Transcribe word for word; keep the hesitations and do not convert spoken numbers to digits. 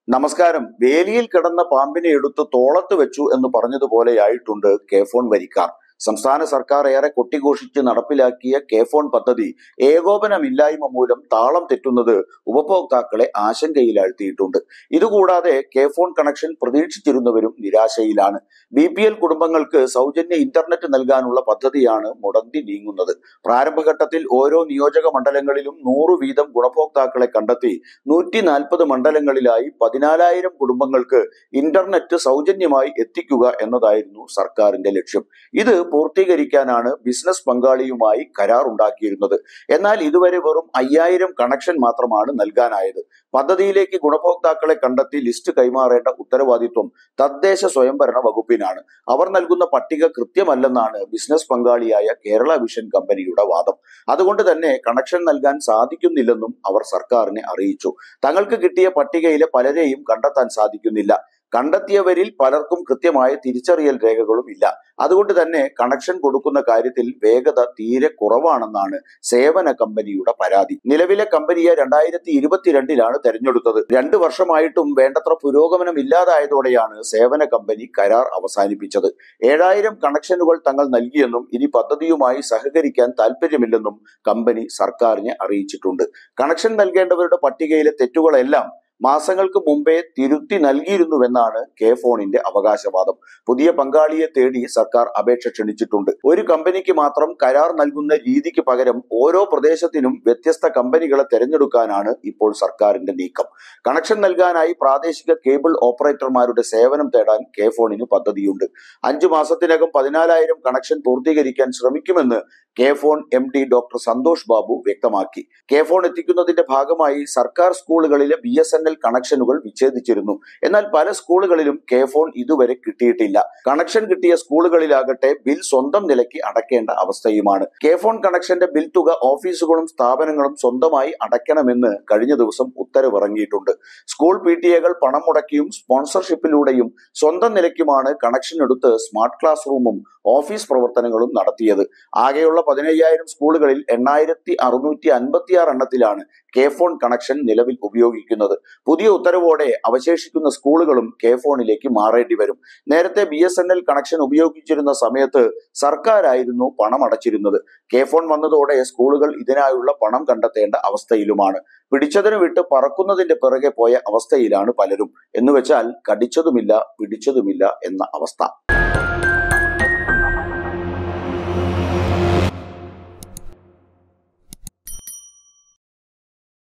നമസ്കാരം. വേലിയിൽ കിടന്ന പാമ്പിനെ എടുത്ത് തോളത്ത് വെച്ചു എന്ന് പറഞ്ഞതുപോലെയായിട്ടുണ്ട് കെ ഫോൺ വരിക്കാർ. സംസ്ഥാന സർക്കാർ ഏറെ കൊട്ടിഘോഷിച്ച് നടപ്പിലാക്കിയ കെ ഫോൺ പദ്ധതി ഏകോപനമില്ലായ്മ മൂലം താളം തെറ്റുന്നത് ഉപഭോക്താക്കളെ ആശങ്കയിലാഴ്ത്തിയിട്ടുണ്ട്. ഇതുകൂടാതെ കെ ഫോൺ കണക്ഷൻ പ്രതീക്ഷിച്ചിരുന്നവരും നിരാശയിലാണ്. ബി പി എൽ കുടുംബങ്ങൾക്ക് സൗജന്യ ഇന്റർനെറ്റ് നൽകാനുള്ള പദ്ധതിയാണ് മുടന്തി നീങ്ങുന്നത്. പ്രാരംഭഘട്ടത്തിൽ ഓരോ നിയോജക മണ്ഡലങ്ങളിലും നൂറ് വീതം ഗുണഭോക്താക്കളെ കണ്ടെത്തി നൂറ്റി നാൽപ്പത് മണ്ഡലങ്ങളിലായി പതിനാലായിരം കുടുംബങ്ങൾക്ക് ഇന്റർനെറ്റ് സൗജന്യമായി എത്തിക്കുക എന്നതായിരുന്നു സർക്കാരിന്റെ ലക്ഷ്യം. ഇത് പൂർത്തീകരിക്കാനാണ് ബിസിനസ് പങ്കാളിയുമായി കരാർ ഉണ്ടാക്കിയിരുന്നത്. എന്നാൽ ഇതുവരെ വെറും അയ്യായിരം കണക്ഷൻ മാത്രമാണ് നൽകാനായത്. പദ്ധതിയിലേക്ക് ഗുണഭോക്താക്കളെ കണ്ടെത്തി ലിസ്റ്റ് കൈമാറേണ്ട ഉത്തരവാദിത്വം തദ്ദേശ സ്വയംഭരണ വകുപ്പിനാണ്. അവർ നൽകുന്ന പട്ടിക കൃത്യമല്ലെന്നാണ് ബിസിനസ് പങ്കാളിയായ കേരള വിഷൻ കമ്പനിയുടെ വാദം. അതുകൊണ്ട് തന്നെ കണക്ഷൻ നൽകാൻ സാധിക്കുന്നില്ലെന്നും അവർ സർക്കാരിനെ അറിയിച്ചു. തങ്ങൾക്ക് കിട്ടിയ പട്ടികയിലെ പലരെയും കണ്ടെത്താൻ സാധിക്കുന്നില്ല. കണ്ടെത്തിയവരിൽ പലർക്കും കൃത്യമായ തിരിച്ചറിയൽ രേഖകളും ഇല്ല. അതുകൊണ്ട് തന്നെ കണക്ഷൻ കൊടുക്കുന്ന കാര്യത്തിൽ വേഗത തീരെ കുറവാണെന്നാണ് സേവന കമ്പനിയുടെ പരാതി. നിലവിലെ കമ്പനിയെ രണ്ടായിരത്തി ഇരുപത്തിരണ്ടിലാണ് തെരഞ്ഞെടുത്തത്. രണ്ടു വർഷമായിട്ടും വേണ്ടത്ര പുരോഗമനം ഇല്ലാതായതോടെയാണ് സേവന കമ്പനി കരാർ അവസാനിപ്പിച്ചത്. ഏഴായിരം കണക്ഷനുകൾ തങ്ങൾ നൽകിയെന്നും ഇനി പദ്ധതിയുമായി സഹകരിക്കാൻ താല്പര്യമില്ലെന്നും കമ്പനി സർക്കാരിനെ അറിയിച്ചിട്ടുണ്ട്. കണക്ഷൻ നൽകേണ്ടവരുടെ പട്ടികയിലെ തെറ്റുകളെല്ലാം മാസങ്ങൾക്ക് മുമ്പേ തിരുത്തി നൽകിയിരുന്നുവെന്നാണ് കെ ഫോണിന്റെ അവകാശവാദം. പുതിയ പങ്കാളിയെ തേടി സർക്കാർ അപേക്ഷ ക്ഷണിച്ചിട്ടുണ്ട്. ഒരു കമ്പനിക്ക് മാത്രം കരാർ നൽകുന്ന രീതിക്ക് പകരം ഓരോ പ്രദേശത്തിനും വ്യത്യസ്ത കമ്പനികളെ തെരഞ്ഞെടുക്കാനാണ് ഇപ്പോൾ സർക്കാരിന്റെ നീക്കം. കണക്ഷൻ നൽകാനായി പ്രാദേശിക കേബിൾ ഓപ്പറേറ്റർമാരുടെ സേവനം തേടാൻ കെ ഫോണിന് പദ്ധതിയുണ്ട്. അഞ്ചു മാസത്തിനകം പതിനാലായിരം കണക്ഷൻ പൂർത്തീകരിക്കാൻ ശ്രമിക്കുമെന്ന് K FON M D doctor Santhosh Babu വ്യക്തമാക്കി. കെ ഫോൺ എത്തിക്കുന്നതിന്റെ ഭാഗമായി സർക്കാർ സ്കൂളുകളിലെ ബി എസ് എൻ എൽ കണക്ഷനുകൾ വിച്ഛേദിച്ചിരുന്നു. എന്നാൽ പല സ്കൂളുകളിലും കെ ഫോൺ ഇതുവരെ കിട്ടിയിട്ടില്ല. കണക്ഷൻ കിട്ടിയ സ്കൂളുകളിലാകട്ടെ ബിൽ സ്വന്തം നിലയ്ക്ക് അടയ്ക്കേണ്ട അവസ്ഥയുമാണ്. കെ ഫോൺ കണക്ഷന്റെ ബിൽ തുക ഓഫീസുകളും സ്ഥാപനങ്ങളും സ്വന്തമായി അടയ്ക്കണമെന്ന് കഴിഞ്ഞ ദിവസം ഉത്തരവിറങ്ങിയിട്ടുണ്ട്. സ്കൂൾ പി ടി എകൾ പണം മുടക്കിയും സ്പോൺസർഷിപ്പിലൂടെയും സ്വന്തം നിലയ്ക്കുമാണ് കണക്ഷൻ എടുത്ത് സ്മാർട്ട് ക്ലാസ് റൂമും ഓഫീസ് പ്രവർത്തനങ്ങളും നടത്തിയത്. ആകെയുള്ള പതിനയ്യായിരം സ്കൂളുകളിൽ എണ്ണായിരത്തി അറുന്നൂറ്റി അൻപത്തി ആറ് എണ്ണത്തിലാണ് കെ ഫോൺ കണക്ഷൻ നിലവിൽ ഉപയോഗിക്കുന്നത്. പുതിയ ഉത്തരവോടെ അവശേഷിക്കുന്ന സ്കൂളുകളും കെ ഫോണിലേക്ക് മാറേണ്ടി വരും. നേരത്തെ B S N L connection ഉപയോഗിച്ചിരുന്ന സമയത്ത് സർക്കാരായിരുന്നു പണം അടച്ചിരുന്നത്. കെ ഫോൺ വന്നതോടെ സ്കൂളുകൾ ഇതിനായുള്ള പണം കണ്ടെത്തേണ്ട അവസ്ഥയിലുമാണ്. പിടിച്ചതിന് വിട്ട് പറക്കുന്നതിന്റെ പിറകെ പോയ അവസ്ഥയിലാണ് പലരും. എന്നുവെച്ചാൽ കടിച്ചതുമില്ല പിടിച്ചതുമില്ല എന്ന അവസ്ഥ.